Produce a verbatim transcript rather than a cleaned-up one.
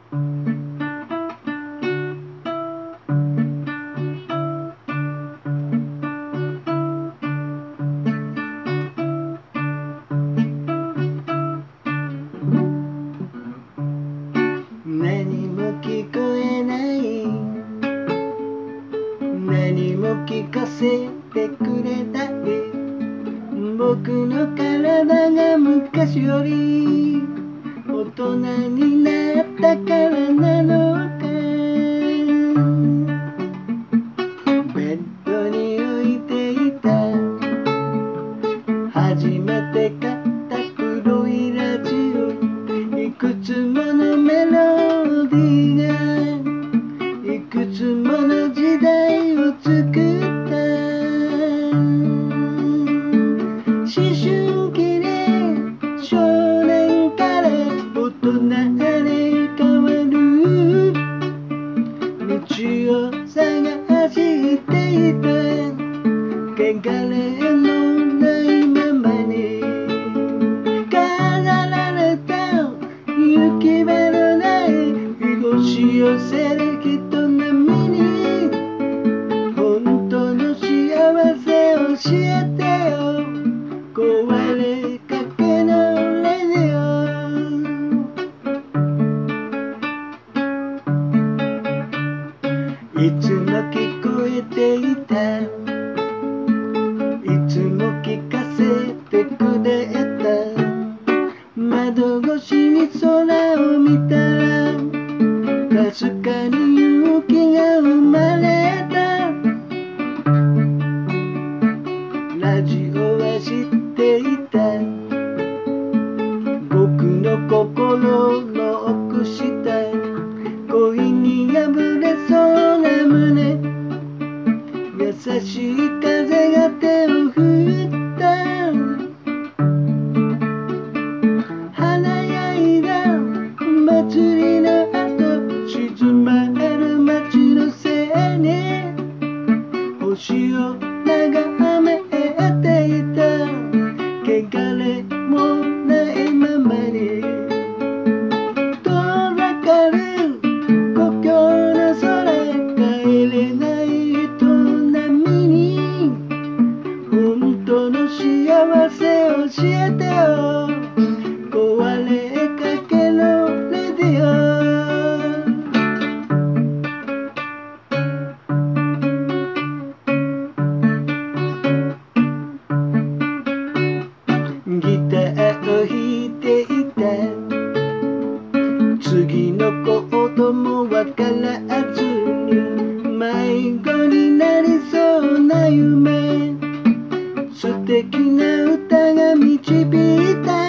何も聞こえない、何も聞かせてくれない、僕の体が昔より大人になったからなのか。ベッドに置いていた初めて買った黒いラジオ、いくつものメロディーがいくつもの時代を作った。思春期で少年から大人へ変わる道を探していた。汚れのないままに飾られた行き場のない押し寄せる人並みに、本当の幸せを教えてよ、壊れかけのレディオ。いつも聞こえていた、いつも聞かせてくれた。窓越しに空を見たらかすかに勇気が生まれた。ラジオは知っていた、僕の心の奥下、恋に破れそうな胸、優しい風が手を振った。華やいだ祭りの後、静まる街のせいに星を眺めていた。汚れもないままに遠ざかる故郷の空、帰れない人並みに本当の幸せを教えてよ、壊れかけのレディオ。ギターを弾いていた、次のコードもわからずに迷子になりそうな夢、素敵な歌が導いた。